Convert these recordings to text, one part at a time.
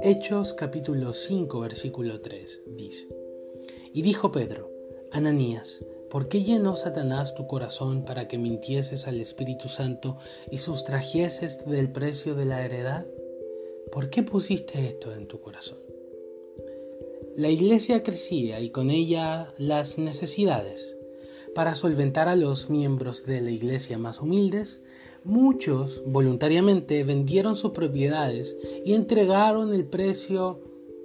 Hechos capítulo 5 versículo 3 dice: Y dijo Pedro: Ananías, ¿por qué llenó Satanás tu corazón para que mintieses al Espíritu Santo y sustrajeses del precio de la heredad? ¿Por qué pusiste esto en tu corazón? La iglesia crecía y con ella las necesidades. Para solventar a los miembros de la iglesia más humildes, muchos voluntariamente vendieron sus propiedades y entregaron el precio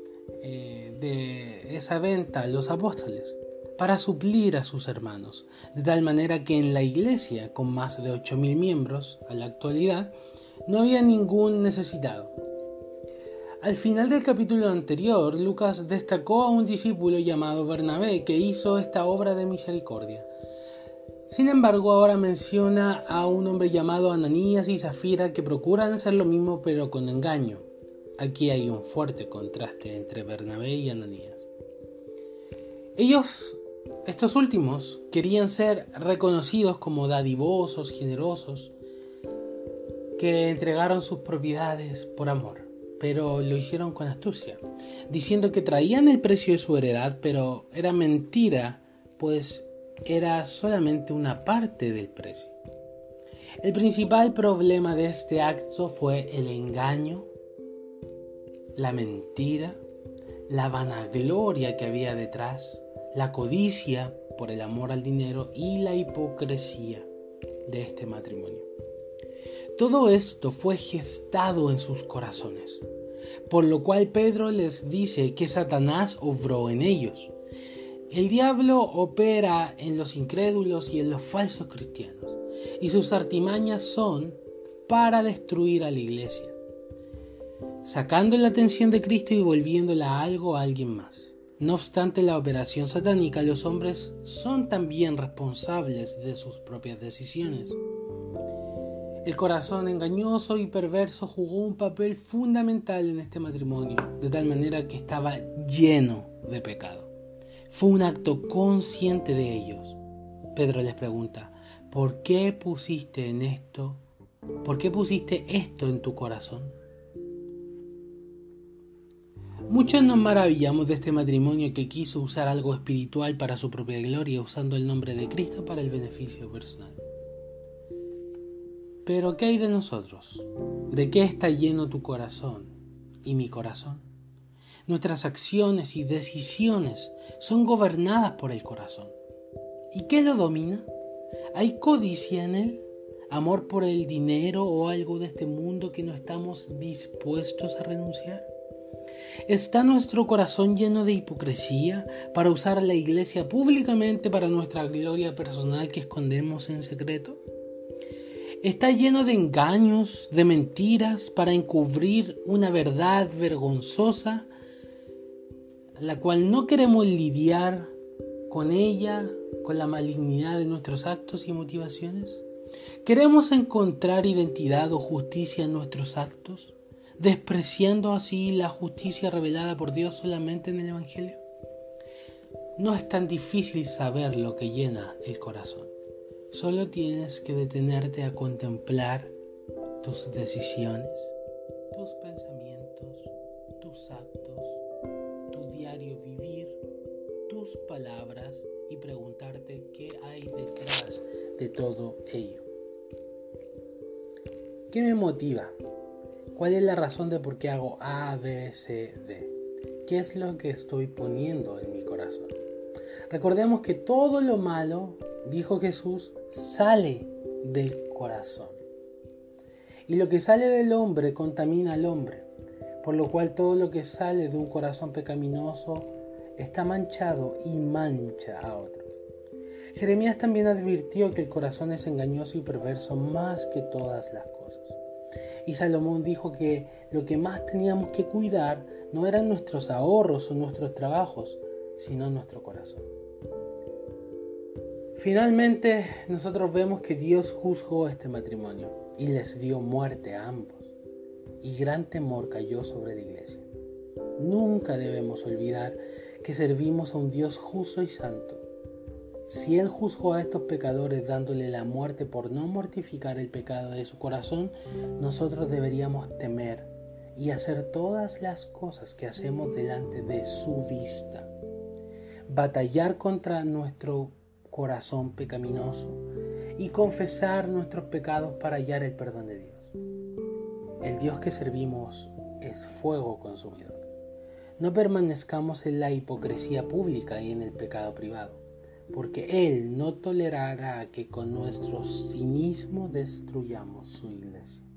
de esa venta a los apóstoles para suplir a sus hermanos, de tal manera que en la iglesia, con más de 8.000 miembros a la actualidad, no había ningún necesitado. Al final del capítulo anterior, Lucas destacó a un discípulo llamado Bernabé que hizo esta obra de misericordia. Sin embargo, ahora menciona a un hombre llamado Ananías y Zafira que procuran hacer lo mismo pero con engaño. Aquí hay un fuerte contraste entre Bernabé y Ananías. Estos últimos, querían ser reconocidos como dadivosos, generosos, que entregaron sus propiedades por amor, pero lo hicieron con astucia, diciendo que traían el precio de su heredad, pero era mentira, pues era solamente una parte del precio. El principal problema de este acto fue el engaño, la mentira, la vanagloria que había detrás, la codicia por el amor al dinero y la hipocresía de este matrimonio. Todo esto fue gestado en sus corazones, por lo cual Pedro les dice que Satanás obró en ellos. El diablo opera en los incrédulos y en los falsos cristianos, y sus artimañas son para destruir a la iglesia, sacando la atención de Cristo y volviéndola algo a alguien más. No obstante la operación satánica, los hombres son también responsables de sus propias decisiones. El corazón engañoso y perverso jugó un papel fundamental en este matrimonio, de tal manera que estaba lleno de pecado. Fue un acto consciente de ellos. Pedro les pregunta: ¿por qué pusiste esto en tu corazón? Muchos nos maravillamos de este matrimonio que quiso usar algo espiritual para su propia gloria, usando el nombre de Cristo para el beneficio personal. Pero ¿qué hay de nosotros? ¿De qué está lleno tu corazón y mi corazón? Nuestras acciones y decisiones son gobernadas por el corazón. ¿Y qué lo domina? ¿Hay codicia en él? ¿Amor por el dinero o algo de este mundo que no estamos dispuestos a renunciar? ¿Está nuestro corazón lleno de hipocresía para usar a la iglesia públicamente para nuestra gloria personal que escondemos en secreto? ¿Está lleno de engaños, de mentiras para encubrir una verdad vergonzosa, la cual no queremos lidiar con ella, con la malignidad de nuestros actos y motivaciones? ¿Queremos encontrar identidad o justicia en nuestros actos, despreciando así la justicia revelada por Dios solamente en el Evangelio? No es tan difícil saber lo que llena el corazón. Solo tienes que detenerte a contemplar tus decisiones, tus pensamientos, tus actos, tu diario vivir, tus palabras y preguntarte qué hay detrás de todo ello. ¿Qué me motiva? ¿Cuál es la razón de por qué hago A, B, C, D? ¿Qué es lo que estoy poniendo en mi corazón? Recordemos que todo lo malo, dijo Jesús, sale del corazón. Y lo que sale del hombre contamina al hombre, por lo cual todo lo que sale de un corazón pecaminoso está manchado y mancha a otros. Jeremías también advirtió que el corazón es engañoso y perverso más que todas las cosas. Y Salomón dijo que lo que más teníamos que cuidar no eran nuestros ahorros o nuestros trabajos, sino nuestro corazón. Finalmente, nosotros vemos que Dios juzgó este matrimonio y les dio muerte a ambos, y gran temor cayó sobre la iglesia. Nunca debemos olvidar que servimos a un Dios justo y santo. Si Él juzgó a estos pecadores dándole la muerte por no mortificar el pecado de su corazón, nosotros deberíamos temer y hacer todas las cosas que hacemos delante de su vista. Batallar contra nuestro corazón pecaminoso y confesar nuestros pecados para hallar el perdón de Dios. El Dios que servimos es fuego consumidor. No permanezcamos en la hipocresía pública y en el pecado privado, porque Él no tolerará que con nuestro cinismo destruyamos su iglesia.